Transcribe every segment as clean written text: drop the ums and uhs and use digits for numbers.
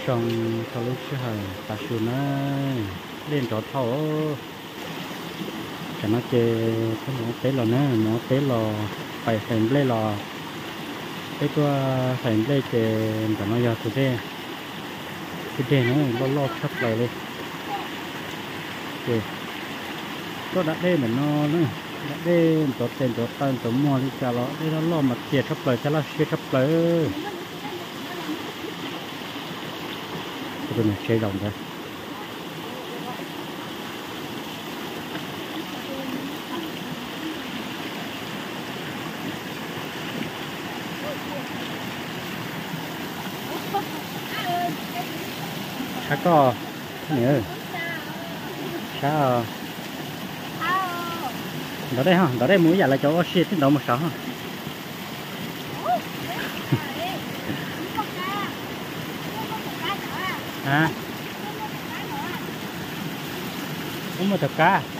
trong thao lúc chứ hả ta xuống nó lên trò thao cho nó chơi cái nó té lò nó té lò phải thành lên lò cái tua thành lên chơi cho nó giờ tụi đây nó lo sắp lại đi chơi có đã đây mà nó nữa đã đây tổ tiền tổ tan tổ mua đi cho nó đây nó lo mặt tiền sắp lại cho nó xe sắp lại cái này chơi đồng thôi có nữa sao đó đây ha đó đây mũi giờ là chỗ xe tiến độ một sáu ha à cũng một tập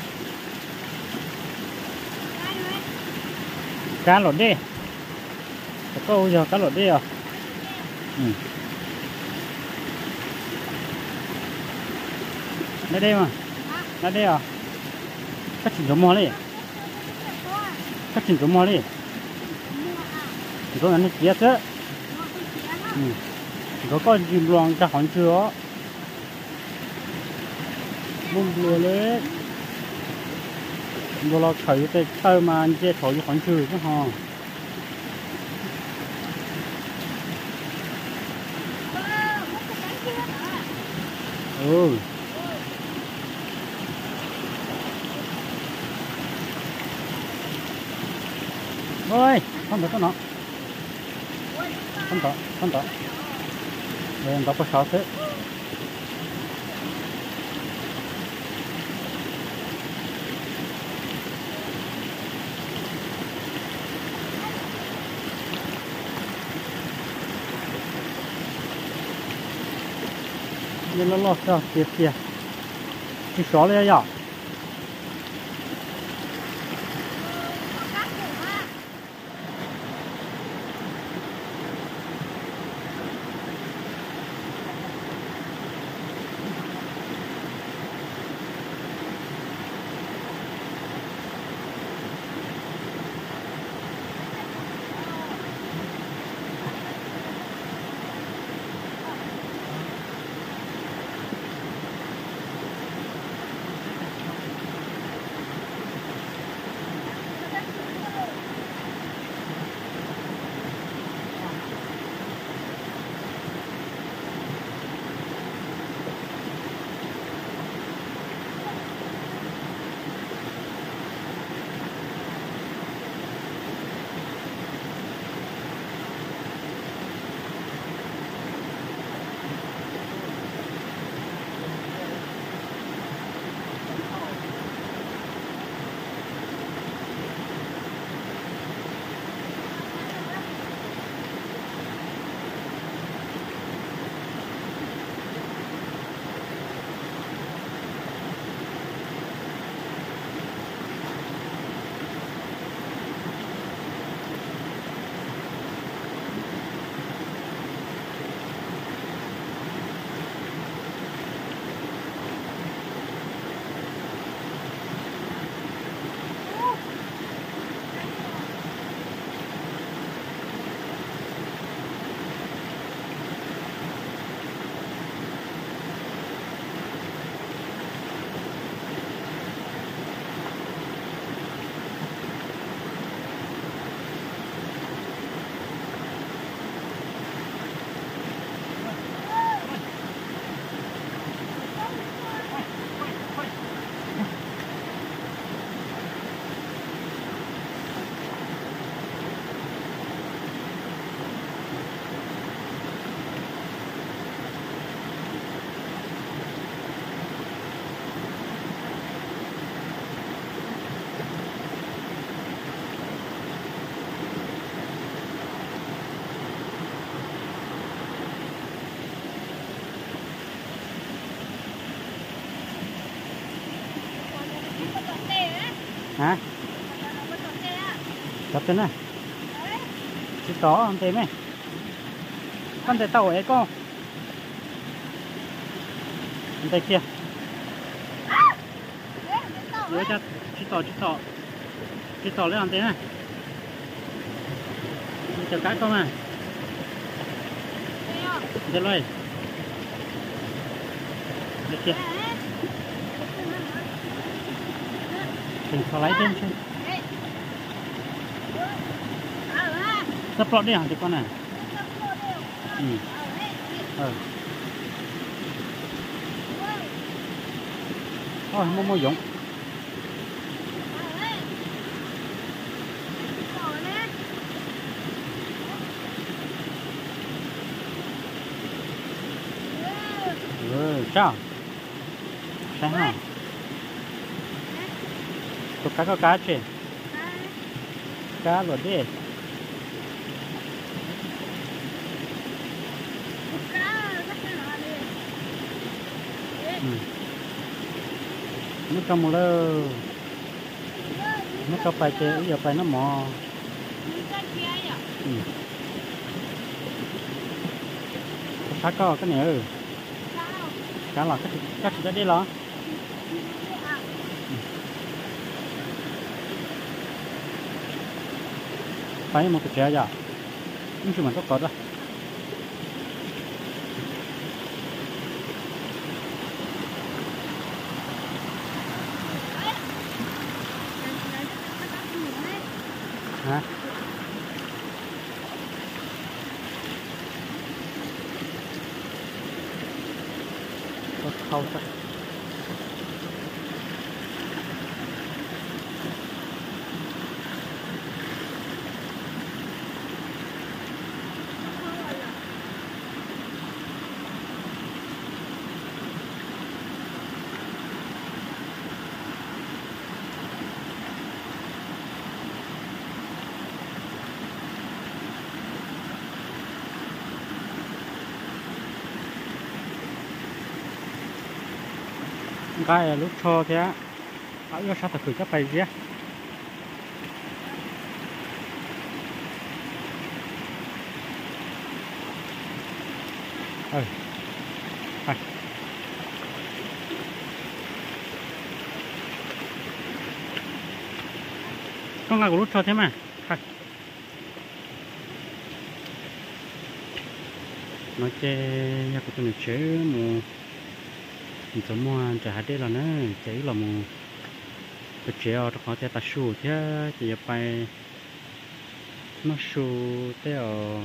cá lột đi có giờ cá lột đi rồi đây mà đây à cắt chỉnh giống mò đi cắt chỉnh giống mò đi có anh chia chứ có con chim loang cho hòn chưa bung lừa lấy rồi lo khởi cái tơ mà anh chia thổi hòn chưa chứ hò ôi không được nó không tỏ rồi em có sáu thế nên nó lọt ra kia cái xó lên nhở hả tập tên này chỉ có không thế mày con thể tàu ấy con đây kia nhớ cho chỉ tỏ lên làm thế này chờ cái không à đây rồi đây kia đừng có lấy thêm chứ sắp lọt đi hả thì con này thôi mua giống sao sao hả có cá chứ cá rồi đi nó cầm một lơ nó cầm phải chơi giờ phải nó mò cá có cái này cá là cái gì đi lo phải một cái chè giờ nhưng mà nó có đó hả có khâu chắc cái lúc cho thế á ở chỗ sao thử chắc phải gì á con ngài của lúc cho thế mà nói chơi nhà của tôi này chế một chỗ mua trả đây là nó chỉ là một cái treo nó có thể ta sưu thế chỉ phải nó sưu theo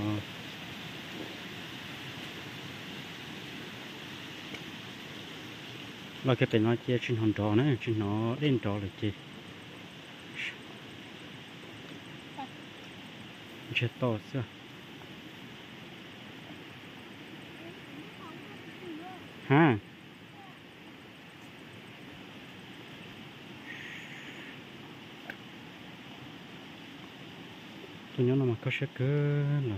là cái bên nó chia trên hòn đỏ nữa trên nó lên đỏ là gì chết to chưa ha tôi nhớ nó mà có sẽ cơ là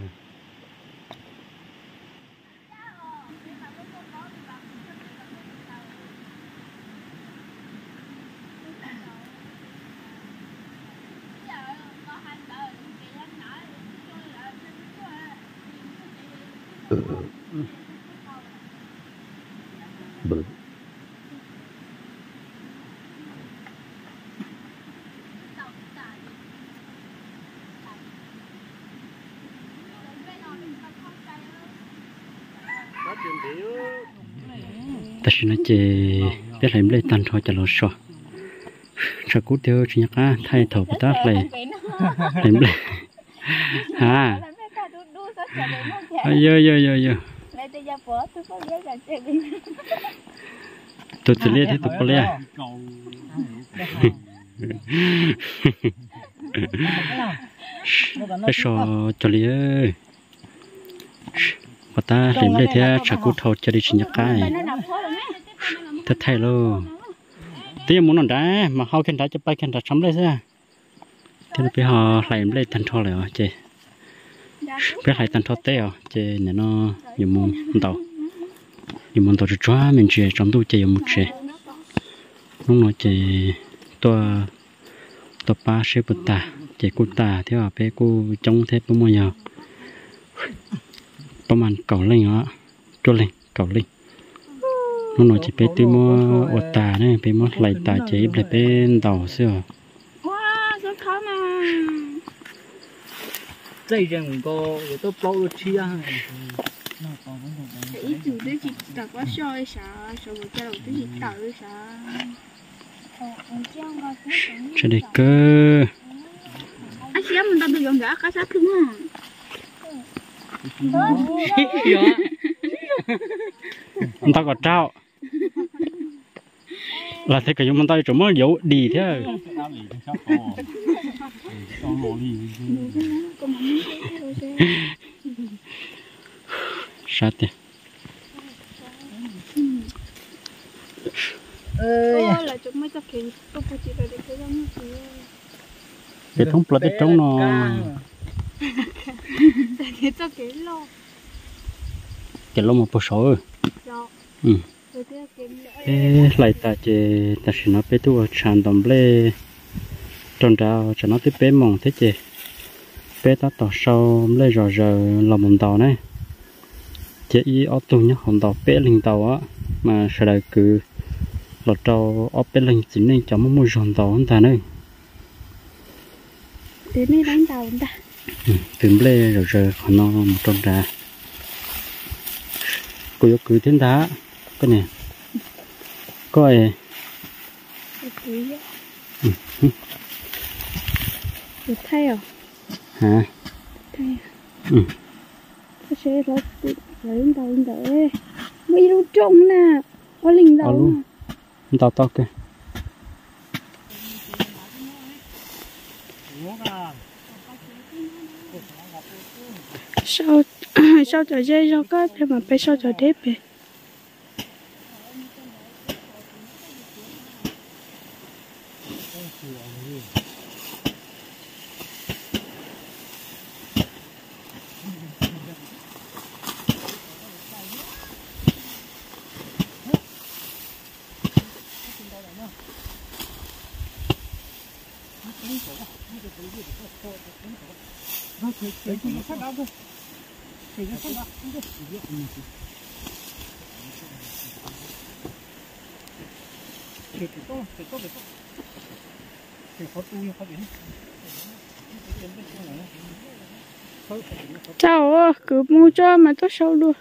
ta sẽ nói chị biết làm lấy tan thôi cho nó sọ sao cút tiêu chỉ nhắc thay thầu bắt tát lại làm lấy ha yo tôi sẽ lấy thế tôi có lấy cái sọ cho lấy và ta làm lấy thế sao cút thầu cho đi chỉ nhắc cái thật thay luôn tiếng muốn nói đã mà họ khen đã cho bay khen đã sống đây ra thì nó bị họ làm lấy thành thọ lại chị biết lại thành thọ teo chị này nó nhiều món tàu cho chó mình chơi trongตู้chơi một chơi nó nói chị tôi ba sẽ bật ta chị cô ta theo à bé cô trong thế bao nhiêu giờประมาณเก่าเลยเนาะตัวเลยเก่าเลย nó nói chỉ bé tôi mua ở tà này bé mua lại tà chế lại bên tàu xưa wow rất khó mà dây rừng có tôi bao được chia ý chủ đấy chỉ đặt quá soi sao sao một cái đầu tôi chỉ tạo được sao cho đi cơ anh xem mình ta được dọn gã cá sát luôn à anh ta có trao là thế cái chúng ta chỉ mới dấu đi thế sát đi là chúng mới cho kỹ tôi phải chỉ là để cái giống như để thông plot để trống nó để cho kỹ lo cái lông một bộ số lại ta chế ta chỉ nói bé tu tràn đồng lê tròn trào cho nó tiếp bé mỏng thế chế bé ta tỏ sau lê rõ giờ là một tàu này chế y ở tù nhá hòn tàu bé linh tàu á mà sau đây cứ lọt trâu ở bé linh chính nên cho mua giòn tàu hơn ta nữa để mấy đánh tàu ta tìm lê rồi giờ còn nó một tròn trà cô yêu cứ thiên đá cái này coi được thay à hả thay à sẽ lấy tàu để mấy đứa trông nè có linh tàu luôn tao tao kìa sao sao trò chơi sao có thêm mà phải sao trò đẹp vậy chào cứ mua cho mà tốt sâu luôn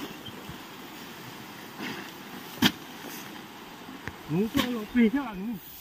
ngủ cho nó phi theo là ngủ